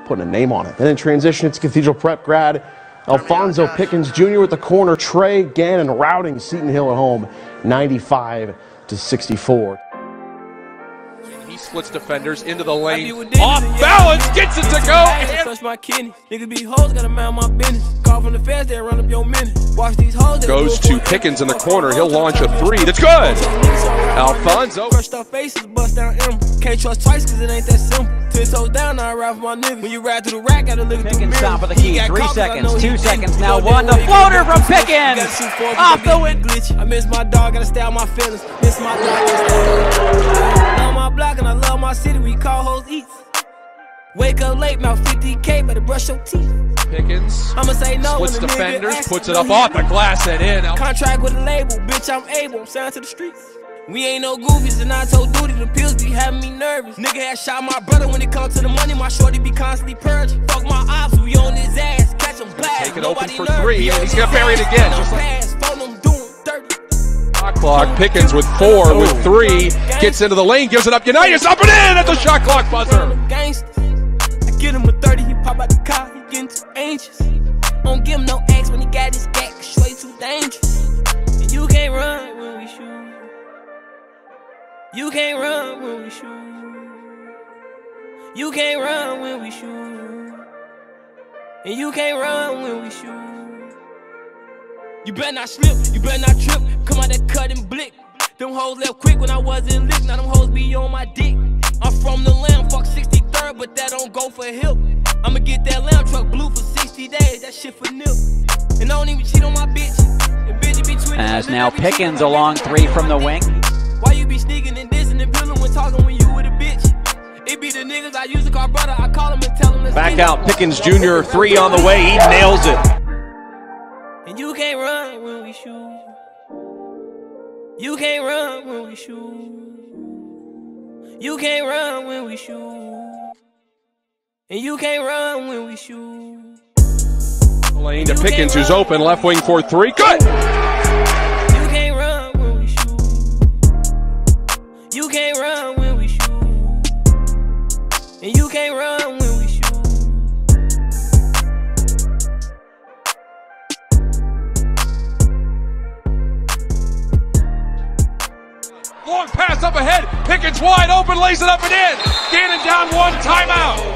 putting a name on it. And in transition, it's Cathedral Prep grad Alfonso Pickens Jr. with the corner. Trey Gannon routing Seton Hill at home, 95-64. He splits defenders into the lane. Off balance, gets it to go. Touch my kidney. Nigga be hoes, gotta mind my business. Call from the feds, they run up your minute. Watch these hoes. Goes to Pickens in the corner. He'll launch a three. That's good. Alfonso. Crushed up faces, bust down M. Can't trust twice cause it ain't that simple. 10 toes down, I ride for my nigga. When you ride through the rack, gotta look through the mirror. Top of the key, 3 seconds, 2 seconds, now 1, the floater from Pickens! Off the wind. I miss my dog, gotta stay on my feelings. Miss my dog, gotta stay on my block, and I love my city, we call hoes eats. Wake up late, mouth 50K, better brush your teeth. Pickens I'ma say no. splits defenders, puts it up off the glass and in. Contract with a label, bitch, I'm able, I'm signed to the streets. We ain't no goofies, and I told Duty the pills be having me nervous. Nigga had shot my brother when it comes to the money, my shorty be constantly purging. Fuck my ops, we on his ass, catch him blast. Take it open for three, and he's gonna bury it again. Just like clock. Pickens with 4, with 3, gets into the lane, gives it up. Unitas up and in at the shot clock buzzer. I get him a 30, he pop out the car, he getting too anxious. Don't give him no X when he got his gat, way too dangerous. And you can't run when we shoot. You can't run when we shoot. You can't run when we shoot. And you can't run when we shoot. You better not slip, you better not trip. Come out that cut and blick. Them hoes left quick when I wasn't lick. Now them hoes be on my dick. I'm from the lamb, fuck 63rd, but that don't go for hip. I'ma get that lamb truck blue for 60 days, that shit for nip. And I don't even cheat on my bitch. And bitch be tweeting. As now Pickens a long 3 from the wing. Why you be sneaking and dissing and pilling when talking when you with a bitch? It be the niggas I used to call brother, I call him and tell him. Back out, Pickens Jr., 3 on the way, he nails it. And you can't run when we shoot. You can't run when we shoot. You can't run when we shoot. And you can't run when we shoot. Lane to Pickens, who's open, left wing for 3. Good! You can't run when we shoot. You can't run when we shoot. And you can't run when we shoot. Long pass up ahead. Pickens wide open, lays it up and in. Gannon down 1, timeout.